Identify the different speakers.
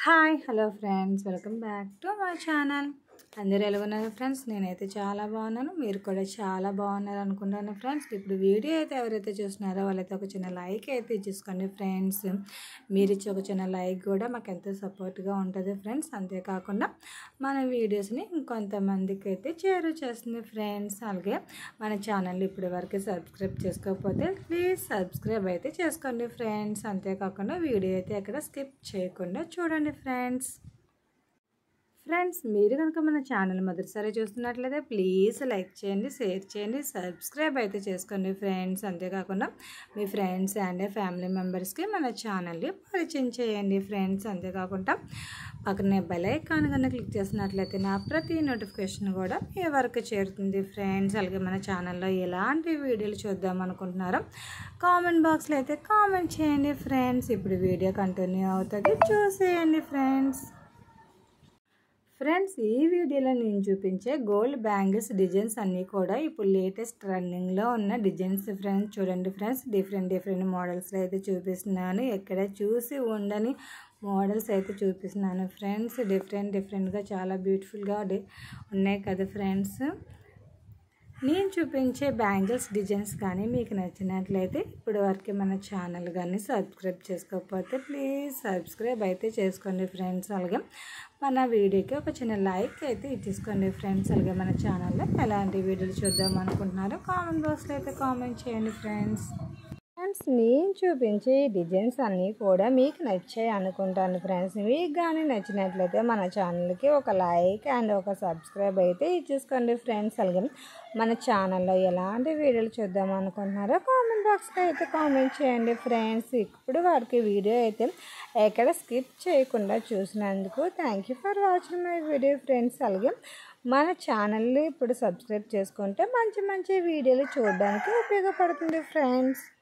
Speaker 1: Hi hello friends, welcome back to my channel. అందరూ ఎలా ఉన్నారు ఫ్రెండ్స్? నేనైతే చాలా బాగున్నాను, మీరు కూడా చాలా బాగున్నారు అనుకుంటాను ఫ్రెండ్స్. ఇప్పుడు వీడియో అయితే ఎవరైతే చూస్తున్నారో వాళ్ళైతే ఒక చిన్న లైక్ అయితే ఇచ్చేసుకోండి ఫ్రెండ్స్. మీరు ఇచ్చే ఒక చిన్న లైక్ కూడా మాకు ఎంతో సపోర్ట్గా ఉంటుంది ఫ్రెండ్స్. అంతేకాకుండా మన వీడియోస్ని ఇంకొంతమందికి అయితే చేరువ ఫ్రెండ్స్. అలాగే మన ఛానల్ ఇప్పటి వరకు సబ్స్క్రైబ్ చేసుకోకపోతే ప్లీజ్ సబ్స్క్రైబ్ అయితే చేసుకోండి ఫ్రెండ్స్. అంతేకాకుండా వీడియో అయితే ఎక్కడ స్కిప్ చేయకుండా చూడండి ఫ్రెండ్స్. మీరు కనుక మన ఛానల్ మొదటిసారి చూస్తున్నట్లయితే ప్లీజ్ లైక్ చేయండి, షేర్ చేయండి, సబ్స్క్రైబ్ అయితే చేసుకోండి ఫ్రెండ్స్. అంతేకాకుండా మీ ఫ్రెండ్స్ అండ్ ఫ్యామిలీ మెంబర్స్కి మన ఛానల్ని పరిచయం చేయండి ఫ్రెండ్స్. అంతేకాకుండా పక్కనే బెల్ ఐకాన్ కన్నా క్లిక్ చేసినట్లయితే నా ప్రతి నోటిఫికేషన్ కూడా మీ వరకు చేరుతుంది ఫ్రెండ్స్. అలాగే మన ఛానల్లో ఎలాంటి వీడియోలు చూద్దాం అనుకుంటున్నారో కామెంట్ బాక్స్లో అయితే కామెంట్ చేయండి ఫ్రెండ్స్. ఇప్పుడు వీడియో కంటిన్యూ అవుతుంది, చూసేయండి ఫ్రెండ్స్. ఈ వీడియోలో నేను చూపించే గోల్డ్ బ్యాంగిల్స్ డిజైన్స్ అన్నీ కూడా ఇప్పుడు లేటెస్ట్ ట్రెండింగ్లో ఉన్న డిజైన్స్ ఫ్రెండ్స్. చూడండి ఫ్రెండ్స్, డిఫరెంట్ మోడల్స్లో అయితే చూపిస్తున్నాను. ఎక్కడ చూసి ఉండని మోడల్స్ అయితే చూపిస్తున్నాను ఫ్రెండ్స్. డిఫరెంట్గా చాలా బ్యూటిఫుల్గా ఉన్నాయి కదా ఫ్రెండ్స్. నేను చూపించే బ్యాంగిల్స్ డిజైన్స్ కానీ మీకు నచ్చినట్లయితే ఇప్పటి వరకు మన ఛానల్ కానీ సబ్స్క్రైబ్ చేసుకోకపోతే ప్లీజ్ సబ్స్క్రైబ్ అయితే చేసుకోండి ఫ్రెండ్స్. అలాగే మన వీడియోకి ఒక చిన్న లైక్ అయితే ఇచ్చేసుకోండి ఫ్రెండ్స్. అలాగే మన ఛానల్లో ఎలాంటి వీడియోలు చూద్దాం అనుకుంటున్నారో కామెంట్ బాక్స్లో అయితే కామెంట్ చేయండి ఫ్రెండ్స్. నేను చూపించే డిజైన్స్ అన్నీ కూడా మీకు నచ్చాయి అనుకుంటాను ఫ్రెండ్స్. మీకు కానీ నచ్చినట్లయితే మన ఛానల్కి ఒక లైక్ అండ్ ఒక సబ్స్క్రైబ్ అయితే ఇచ్చేసుకోండి ఫ్రెండ్స్. అలాగే మన ఛానల్లో ఎలాంటి వీడియోలు చూద్దాం అనుకుంటున్నారో కామెంట్ బాక్స్లో అయితే కామెంట్ చేయండి ఫ్రెండ్స్. ఇప్పుడు వారికి వీడియో అయితే ఎక్కడ స్కిప్ చేయకుండా చూసినందుకు thank you for watching my video friends. అలాగే మన ఛానల్ని ఇప్పుడు సబ్స్క్రైబ్ చేసుకుంటే మంచి వీడియోలు చూడడానికి ఉపయోగపడుతుంది ఫ్రెండ్స్.